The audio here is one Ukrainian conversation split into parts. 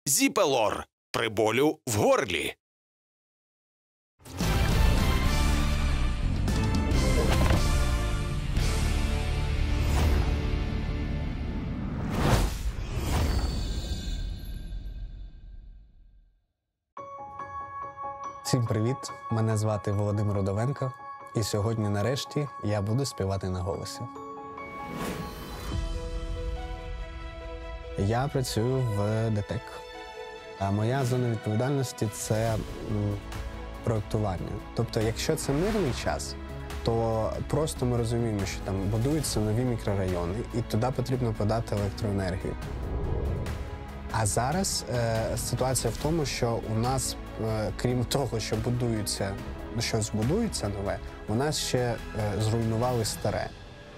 Зіпелор при болю в горлі. Всім привіт! Мене звати Володимир Удовенко, і сьогодні, нарешті, я буду співати на голосі. Я працюю в ДТЕК. А моя зона відповідальності – це проєктування. Тобто, якщо це мирний час, то просто ми розуміємо, що там будуються нові мікрорайони, і туди потрібно подати електроенергію. А зараз ситуація в тому, що у нас, крім того, що щось будується нове, у нас ще зруйнували старе.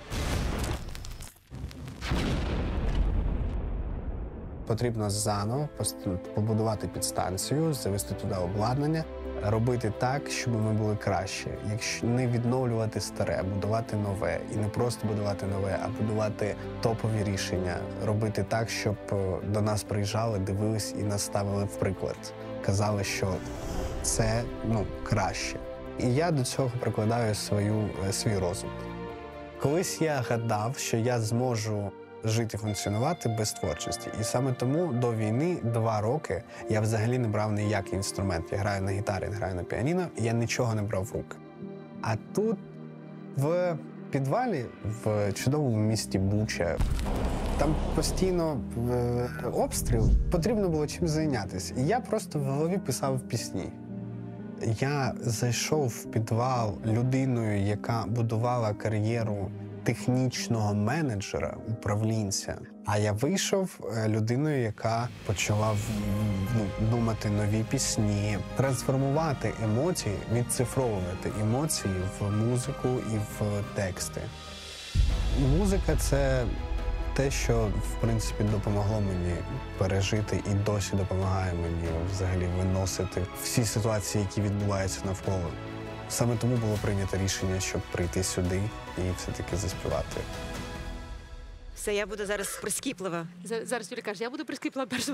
Потрібно заново побудувати підстанцію, завести туди обладнання, робити так, щоб ми були краще. Якщо не відновлювати старе, будувати нове. І не просто будувати нове, а будувати топові рішення. Робити так, щоб до нас приїжджали, дивились і нас ставили в приклад. Казали, що це краще. І я до цього прикладаю свій розум. Колись я гадав, що я зможу жити, функціонувати без творчості. І саме тому до війни 2 роки я взагалі не брав ніякий інструмент. Я граю на гітарі, граю на піаніно, і я нічого не брав в руки. А тут, в підвалі, в чудовому місті Буча, там постійно обстріл, потрібно було чим зайнятися. І я просто в голові писав пісні. Я зайшов в підвал людиною, яка будувала кар'єру технічного менеджера, управлінця. А я вийшов людиною, яка почала думати нові пісні, трансформувати емоції, відцифровувати емоції в музику і в тексти. Музика – це те, що, в принципі, допомогло мені пережити і досі допомагає мені взагалі виносити всі ситуації, які відбуваються навколо. Саме тому було прийнято рішення, щоб прийти сюди і все-таки заспівати. Все, я буду зараз прискіплива. Зараз Юля каже, я буду прискіплива першу.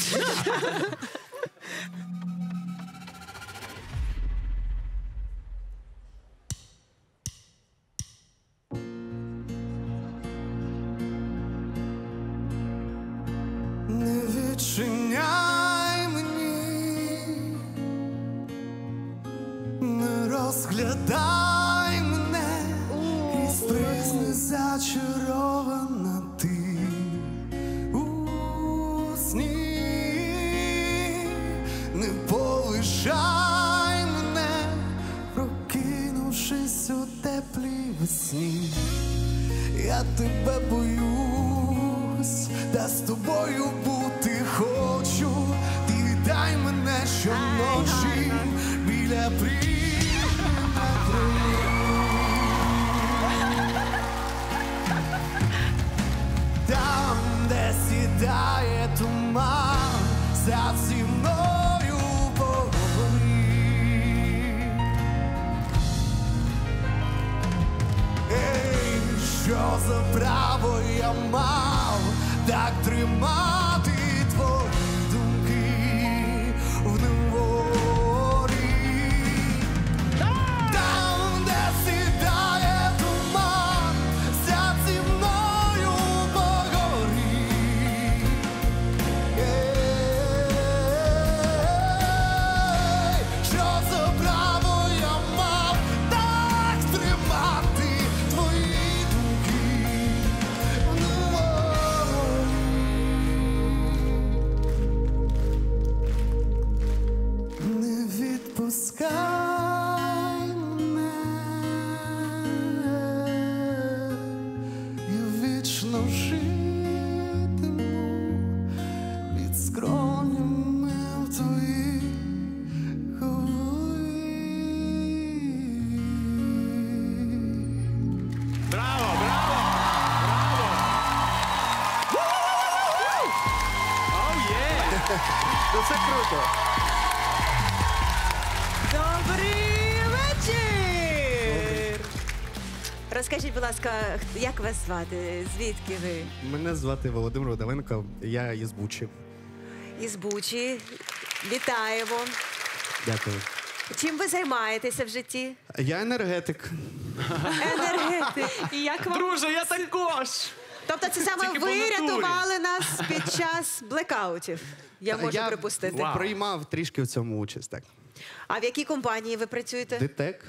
Не відчиняй мені, не розглядай мене, крізь призми зачарована ти у сні. Не полишай мене, прокинувшись у теплій весні. Я тебе боюсь, та з тобою бути хочу. Ти вітай мене щоночі біля там, де сідає туман, сядь зі мною поговори. Ей, що за право я мав так тримати твої думки в неволі? Там, де сідає туман, сядь зі мною поговори. Що за право я мав так тримати твої думки в неволі? Не відпускай мене, я вічно житиму під скронями в твоїй голові. Браво, браво! Браво! Оу, є! Ну це круто! Добрий вечір! Розкажіть, будь ласка, як вас звати? Звідки ви? Мене звати Володимир Удовенко, я із Бучі. із Бучі. Вітаємо. Дякую. Чим ви займаєтеся в житті? Я енергетик. Енергетик. І як вам? Друже, я також! Тобто це саме Тільки по ви натурі. рятували нас під час блекаутів? Я можу Я припустити. Вау. приймав трішки в цьому участь, так. А в якій компанії ви працюєте? Дитек.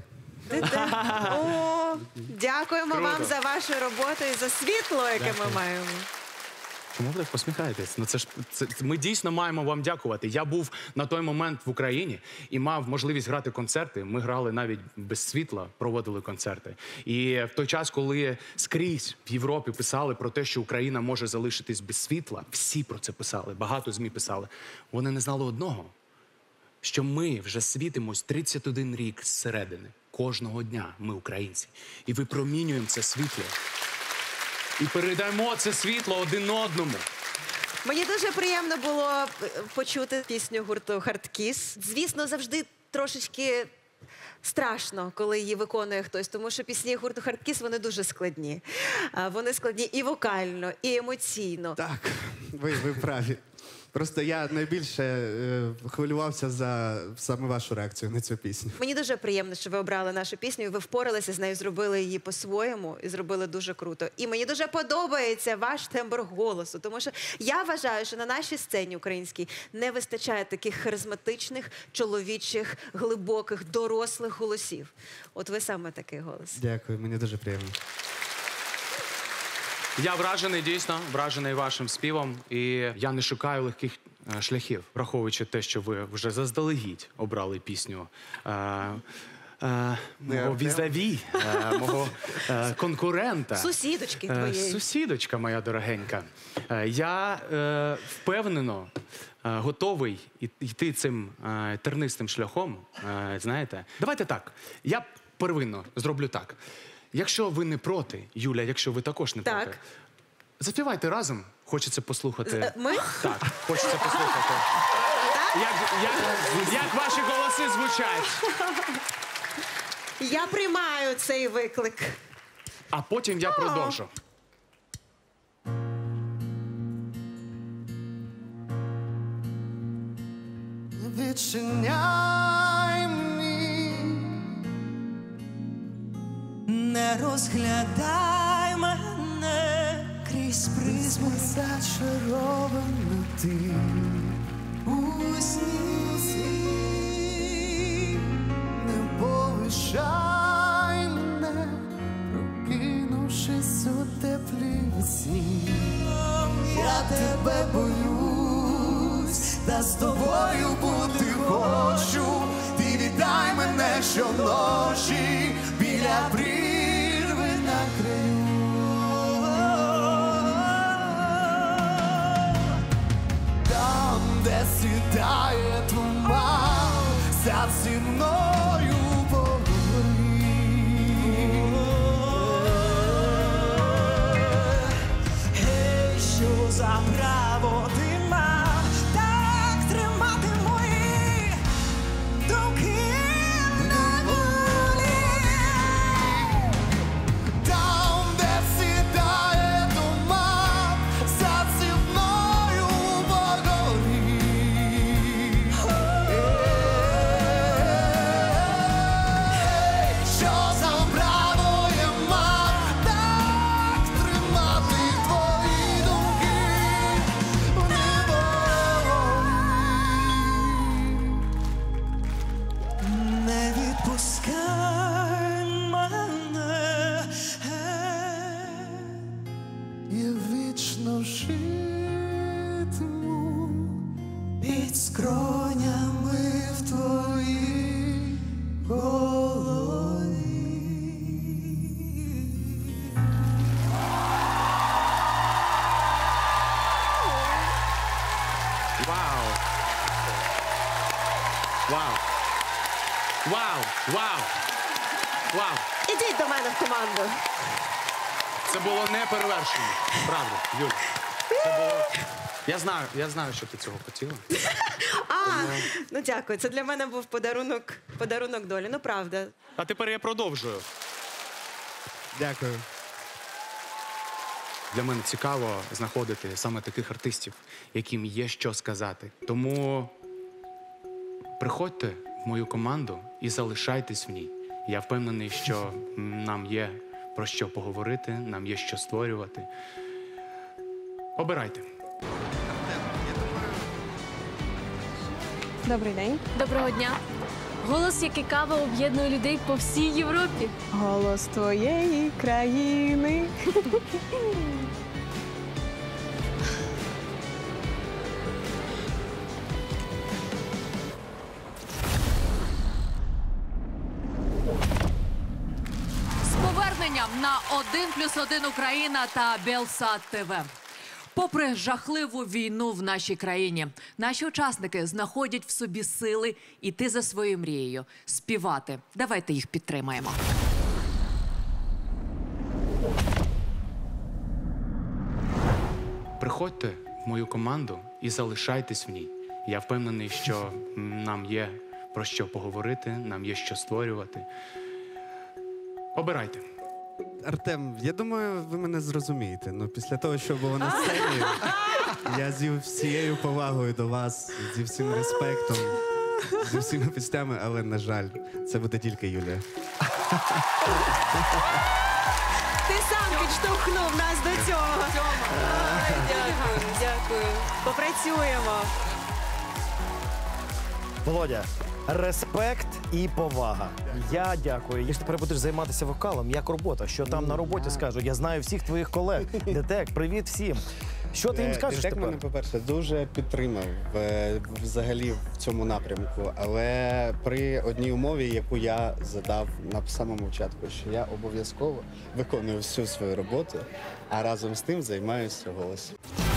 О, дякуємо Круто. вам за вашу роботу і за світло, яке ми маємо. Чому ви так посміхаєтесь? Ну ми дійсно маємо вам дякувати. Я був на той момент в Україні і мав можливість грати концерти. Ми грали навіть без світла, проводили концерти. І в той час, коли скрізь в Європі писали про те, що Україна може залишитись без світла, всі про це писали, багато ЗМІ писали. Вони не знали одного, що ми вже світимось 31 рік зсередини. Кожного дня ми українці. І випромінюємо це світло. І передаємо це світло один одному. Мені дуже приємно було почути пісню гурту «Хардкіс». Звісно, завжди трошечки страшно, коли її виконує хтось, тому що пісні гурту «Хардкіс» вони дуже складні. Вони складні і вокально, і емоційно. Так, ви праві. Просто я найбільше хвилювався за саме вашу реакцію на цю пісню. Мені дуже приємно, що ви обрали нашу пісню, і ви впоралися з нею, зробили її по-своєму і зробили дуже круто. І мені дуже подобається ваш тембр голосу, тому що я вважаю, що на нашій сцені українській не вистачає таких харизматичних, чоловічих, глибоких, дорослих голосів. От ви саме такий голос. Дякую, мені дуже приємно. Я вражений, дійсно, вражений вашим співом. І я не шукаю легких шляхів, враховуючи те, що ви вже заздалегідь обрали пісню мого візаві, мого конкурента. Сусідочки твоєї. Сусідочка моя дорогенька. Я впевнено готовий йти цим тернистим шляхом, знаєте. Давайте так, я первинно зроблю так. Якщо ви не проти, Юля, якщо ви також не Так. проти, заспівайте разом. Хочеться послухати. Ми? Так, хочеться послухати. Як ваші голоси звучать. Я приймаю цей виклик. А потім я продовжу. Відчиняй мені, не розглядай мене крізь призму зачаровану ти у сні, не полишай мене, прокинувшись у теплій весні. Я тебе боюсь, та з тобою бути хочу. Ти вітай мене щоночі біля прірви на краю. Там, де сідає туман, сядь зі мною поговори. Гей, що за право ти мав так тримати мої думки на волі? Там, де сідає туман, сядь зі мною поговори. Що за право я мав так тримати твої думки в неволі? Не відпускай мене, я вічно житиму під скронями в твоїй голові. Вау! Вау! Вау! Вау! Вау! Ідіть до мене в команду. Це було неперевершено. Правда, Юль. Це було... Я знаю, що ти цього хотіла. Ну дякую. Це для мене був подарунок долі. Ну правда. А тепер я продовжую. Дякую. Для мене цікаво знаходити саме таких артистів, яким є що сказати. Тому приходьте в мою команду і залишайтесь в ній. Я впевнений, що нам є про що поговорити, нам є що створювати. Обирайте. Добрий день. Доброго дня. Голос, як і кава, об'єднує людей по всій Європі. Голос твоєї країни. З поверненням на 1+1 Україна та Белсат ТВ. Попри жахливу війну в нашій країні, наші учасники знаходять в собі сили іти за своєю мрією, співати. Давайте їх підтримаємо. Приходьте в мою команду і залишайтесь в ній. Я впевнений, що нам є про що поговорити, нам є що створювати. Обирайте. Артем, я думаю, ви мене зрозумієте. Ну, після того, що було на сцені, я зі всією повагою до вас, зі всім респектом, зі всіма піснями, але, на жаль, це буде тільки Юлія. Ти сам підштовхнув нас до цього. Ой, дякую, дякую. Попрацюємо. Володя, респект і повага. Я дякую. Якщо тепер будеш займатися вокалом, як робота? Що там на роботі скажуть? Я знаю всіх твоїх колег. Детек, привіт всім. Що ти їм скажеш Детек тепер? мене, по-перше, дуже підтримав взагалі в цьому напрямку, але при одній умові, яку я задав на самому початку, що я обов'язково виконую всю свою роботу, а разом з тим займаюся голосом.